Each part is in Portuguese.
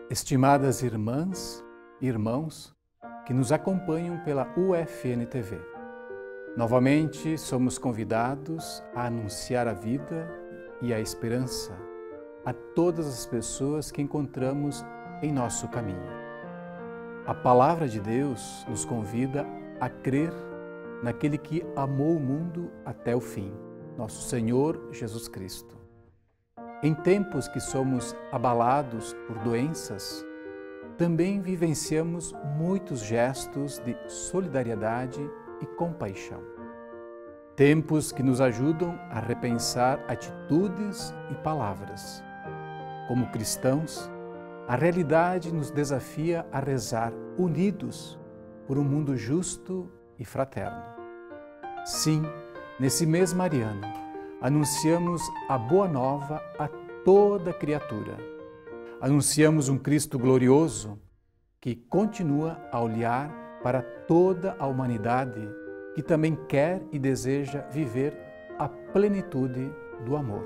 Estimadas irmãs e irmãos que nos acompanham pela UFN TV, novamente somos convidados a anunciar a vida e a esperança a todas as pessoas que encontramos em nosso caminho. A Palavra de Deus nos convida a crer naquele que amou o mundo até o fim, nosso Senhor Jesus Cristo. Em tempos que somos abalados por doenças, também vivenciamos muitos gestos de solidariedade e compaixão. Tempos que nos ajudam a repensar atitudes e palavras. Como cristãos, a realidade nos desafia a rezar unidos por um mundo justo e fraterno. Sim, nesse mês mariano, anunciamos a boa nova a toda criatura. Anunciamos um Cristo glorioso que continua a olhar para toda a humanidade que também quer e deseja viver a plenitude do amor.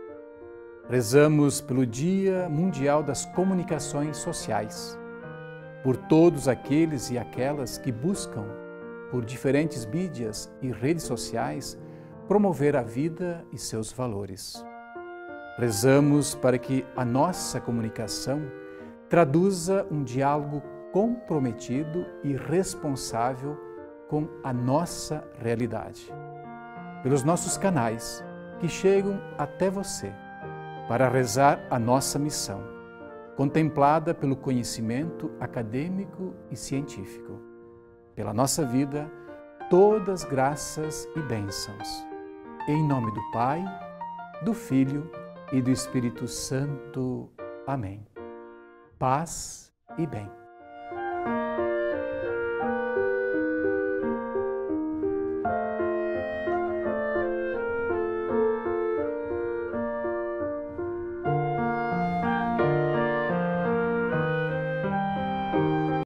Rezamos pelo Dia Mundial das Comunicações Sociais, por todos aqueles e aquelas que buscam, por diferentes mídias e redes sociais, promover a vida e seus valores. Rezamos para que a nossa comunicação traduza um diálogo comprometido e responsável com a nossa realidade. Pelos nossos canais que chegam até você, para rezar a nossa missão, contemplada pelo conhecimento acadêmico e científico. Pela nossa vida, todas graças e bênçãos. Em nome do Pai, do Filho e do Espírito Santo. Amém. Paz e bem.